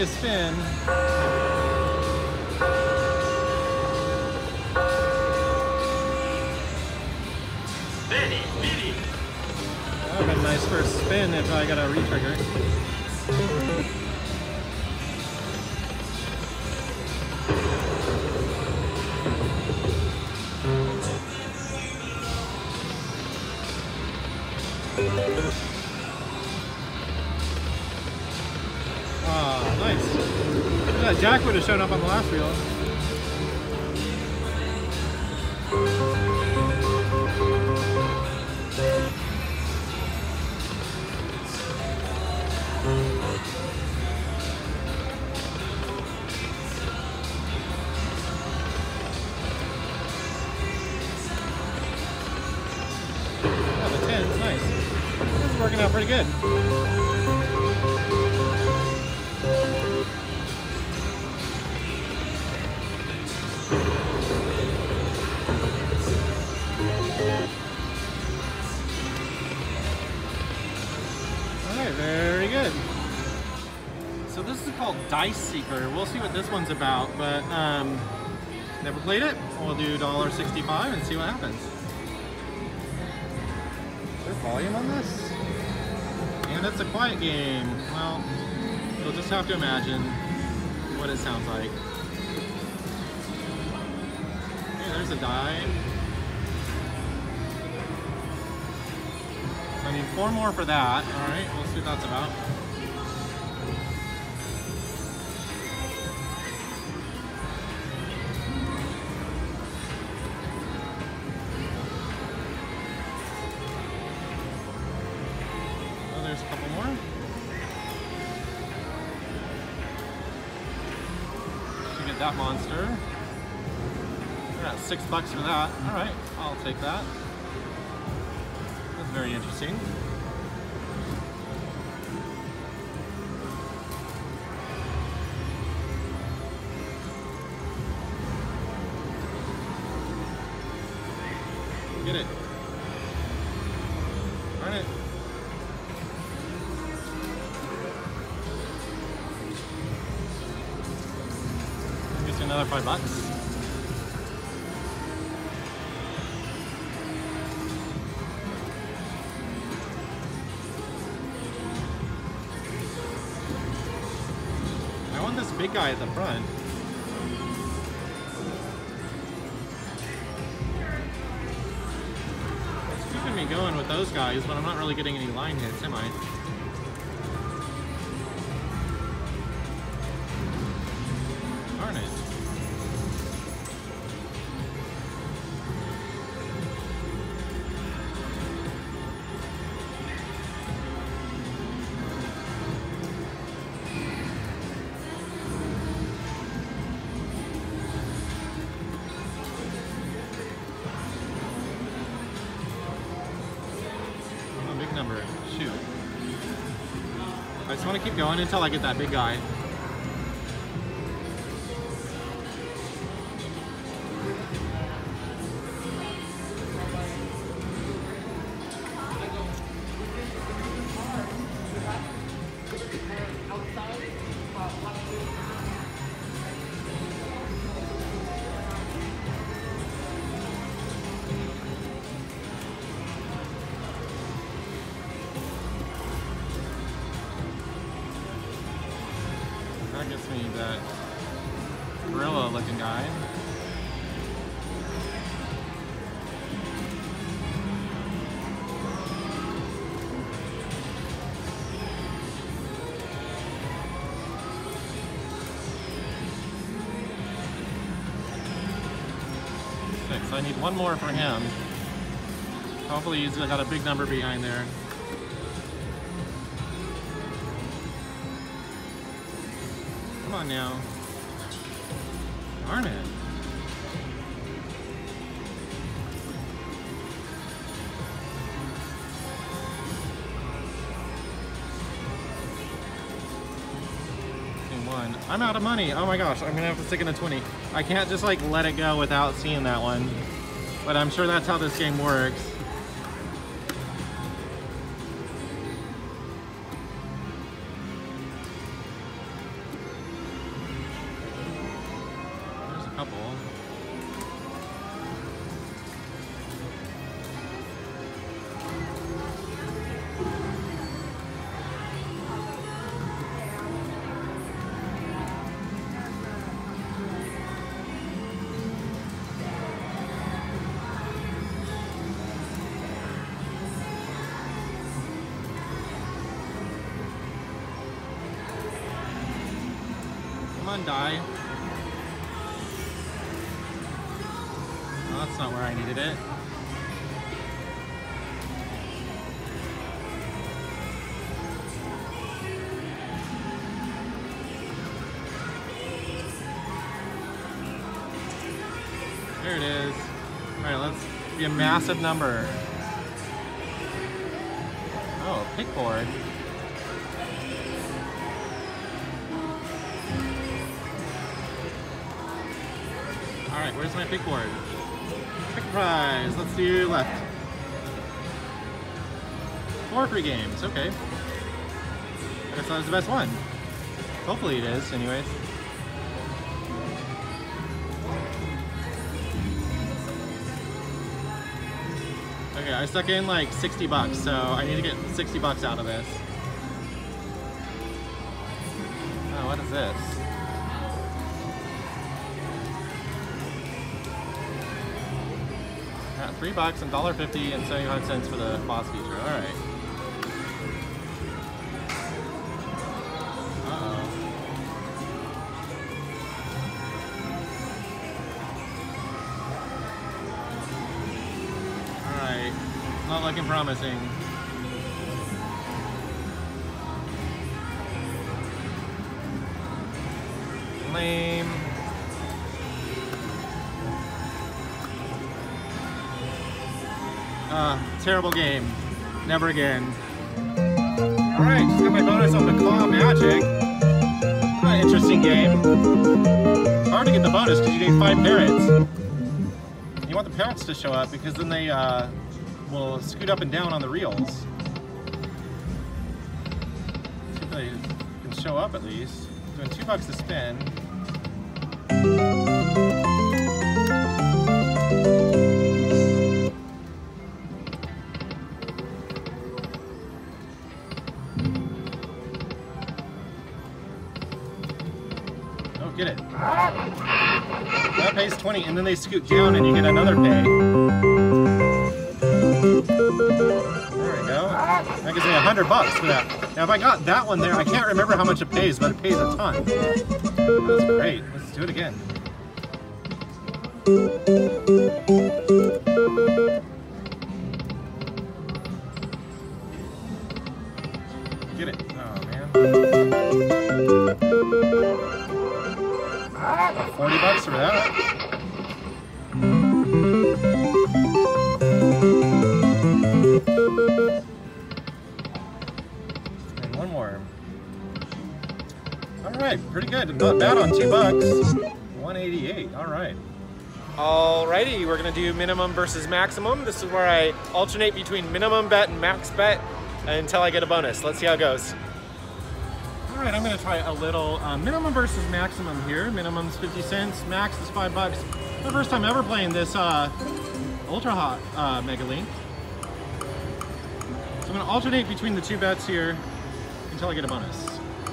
a spin. That would have been a nice first spin if I got a re-trigger. Ah, nice. That jack would have shown up on the last reel. Oh, the 10's nice. This is working out pretty good. Very good. So this is called Dice Seeker. We'll see what this one's about, but never played it. We'll do $1.65 and see what happens. Is there volume on this? And it's a quiet game. Well, you'll just have to imagine what it sounds like. Okay, there's a die. I need 4 more for that. Alright, we'll see what that's about. Oh, there's a couple more. To get that monster. I got $6 for that. Alright, I'll take that. Very interesting. Get it. Darn it. Give me another $5. This big guy at the front. It's keeping me going with those guys, but I'm not really getting any line hits, am I? Darn it. Number. Shoot. I just want to keep going until I get that big guy. That gets me that gorilla looking guy. So I need 1 more for him. Hopefully he's got a big number behind there. Come on now. Darn it. I'm out of money. Oh my gosh, I'm gonna have to stick in a 20. I can't just like let it go without seeing that one. But I'm sure that's how this game works. couple. Come on, die. Oh, that's not where I needed it. There it is. All right, let's be a massive number. Oh, pick board. All right, where's my pick board? Pick prize. Let's do left. 4 free games. Okay. I guess that was the best one. Hopefully it is, anyways. Okay, I stuck in like 60 bucks, so I need to get 60 bucks out of this. Oh, what is this? $3 and $1.50 and 75 cents for the boss feature. All right. Uh-oh. All right. Not looking promising. Lame. Terrible game. Never again. Alright, just got my bonus on MACAW Magic. Interesting game. It's hard to get the bonus because you need 5 parrots. You want the parrots to show up because then they will scoot up and down on the reels. See if they can show up at least. Doing $2 to spin. Get it. That pays 20, and then they scoot down and you get another pay. There we go. That gives me $100 for that. Now if I got that one there, I can't remember how much it pays, but it pays a ton. That's great. Let's do it again. Get it. Oh man. $40 for that. And one more. All right, pretty good. Not bad on $2. 188. All right. Alrighty, we're gonna do minimum versus maximum. This is where I alternate between minimum bet and max bet until I get a bonus. Let's see how it goes. All right, I'm gonna try a little minimum versus maximum here. Minimum's 50 cents, max is $5. The first time ever playing this Ultra Hot Mega Link. So I'm gonna alternate between the 2 bets here until I get a bonus.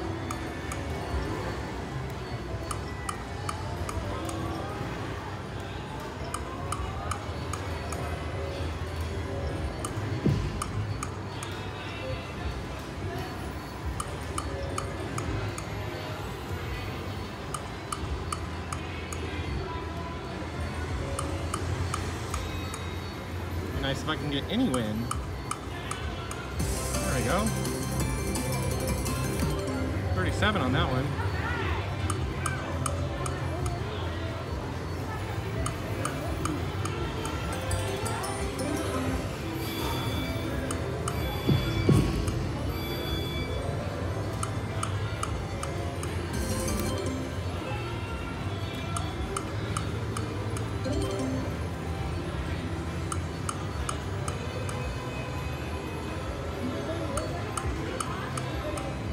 Nice if I can get any win. There we go. 37 on that one.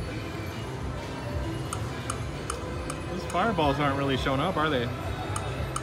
Fireballs aren't really showing up, are they?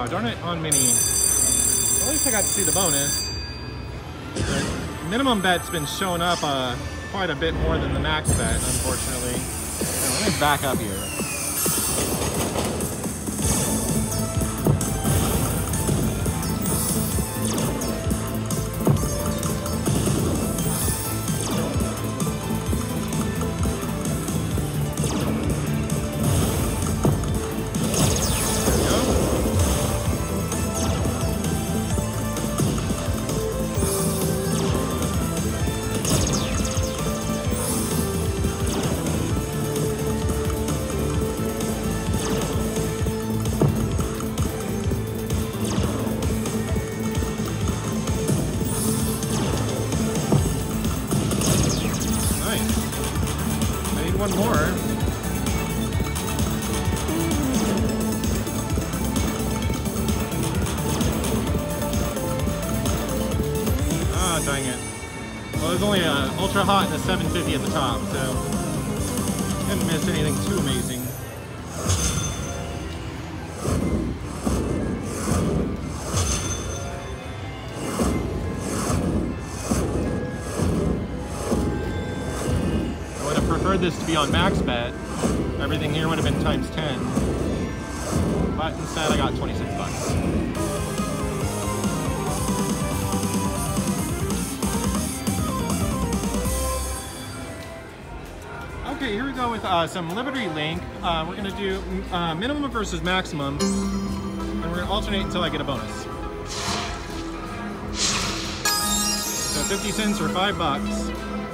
Oh, darn it, on mini. At least I got to see the bonus. The minimum bet's been showing up quite a bit more than the max bet, unfortunately. Now, let me back up here. One more. Ah, dang it. Well, there's only an ultra hot and a 750 at the top, so didn't miss anything too amazing. This to be on max bet, everything here would have been times 10, but instead I got 26 bucks. Okay, here we go with some Liberty Link. We're going to do minimum versus maximum, and we're going to alternate until I get a bonus. So 50 cents or 5 bucks.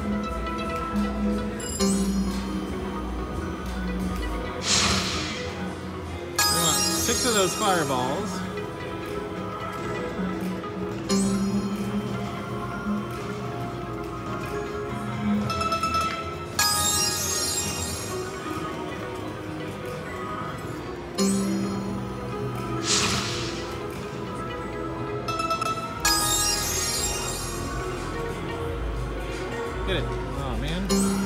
6 of those fireballs. Get it. Oh, man.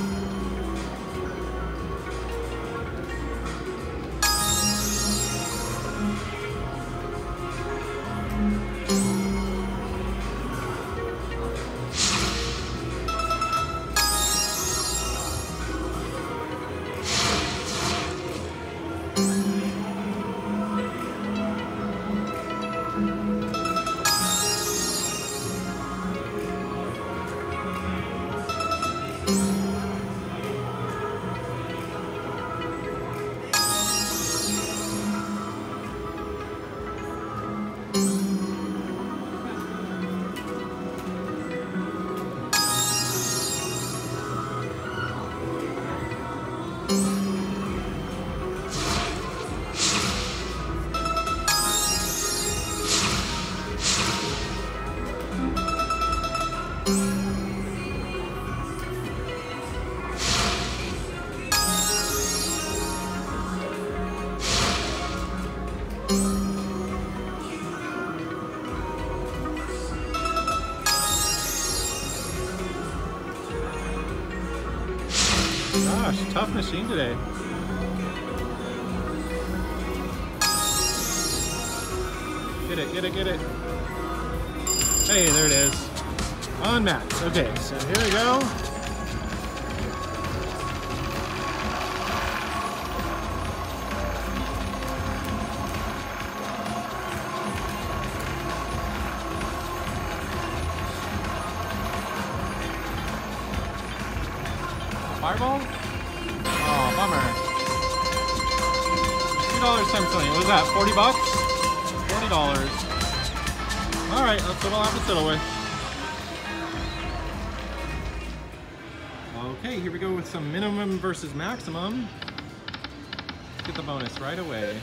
Gosh, tough machine today. Get it, get it, get it. Hey, there it is. On max. Okay, so here we go. Fireball? Oh, bummer. $2 times 20. What was that? 40 bucks? $40. Alright, that's what I'll have to settle with. Okay, here we go with some minimum versus maximum. Let's get the bonus right away.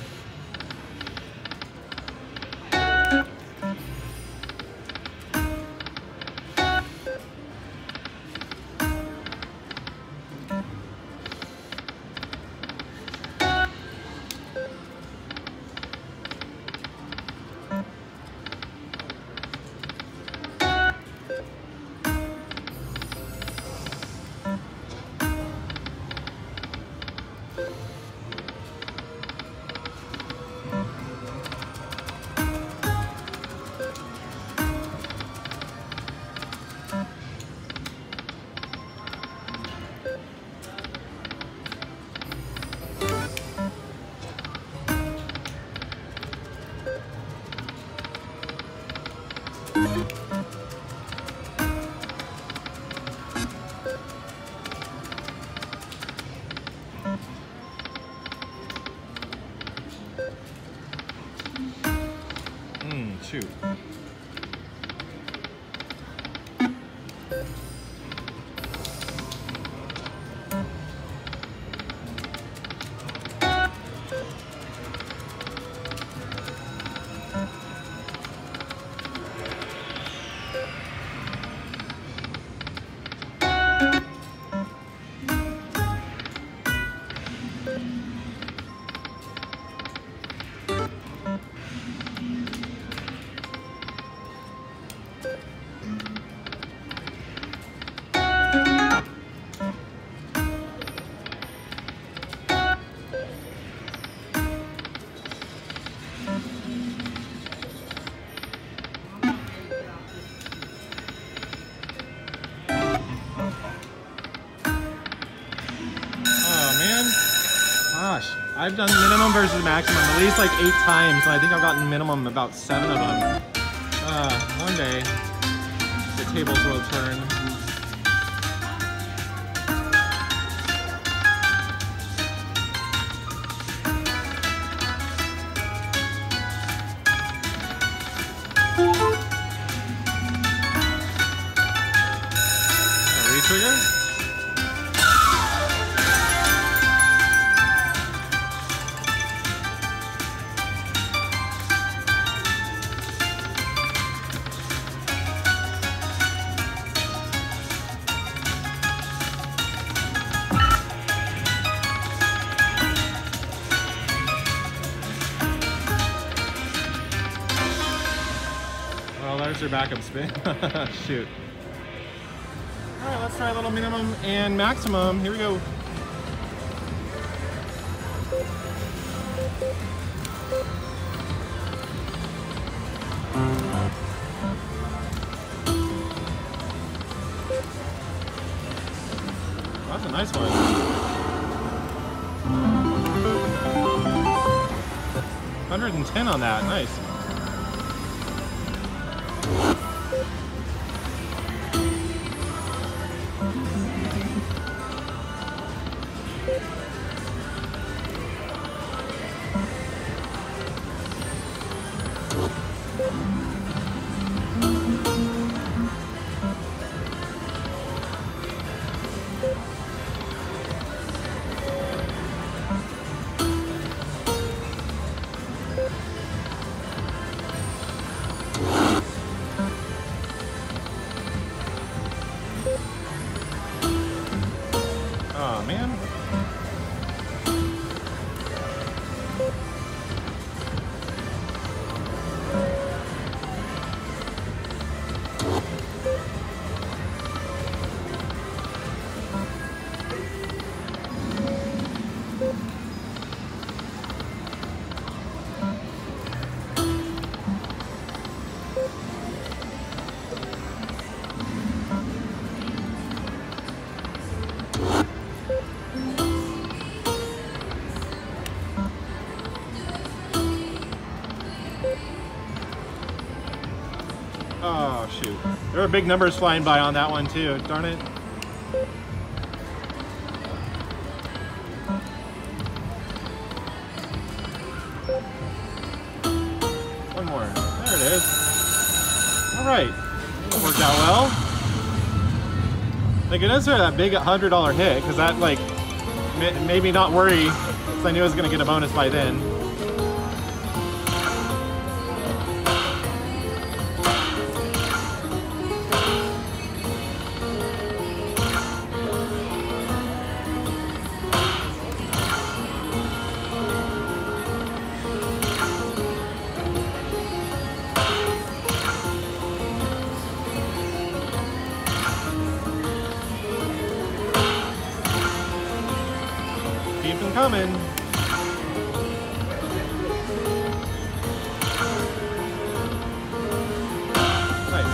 shoot. I've done minimum versus maximum at least like 8 times, and I think I've gotten minimum about 7 of them. One day, the tables will turn. Re-trigger? There's your backup spin. Shoot. Alright, let's try a little minimum and maximum. Here we go. That's a nice one. 110 on that. Nice. Oh man. Oh shoot. There were big numbers flying by on that one too, darn it. One more. There it is. Alright. That worked out well. Thank goodness for that big $100 hit, because that like made me not worry, because I knew I was going to get a bonus by then. Keep them coming. Nice.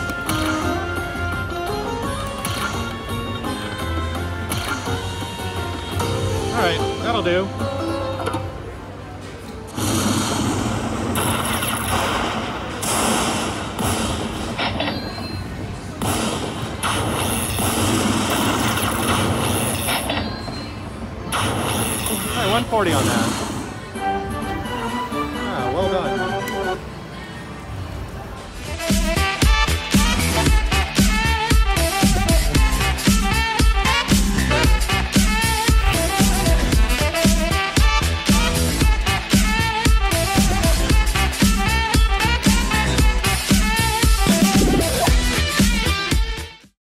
All right, that'll do. All right, 140 on that.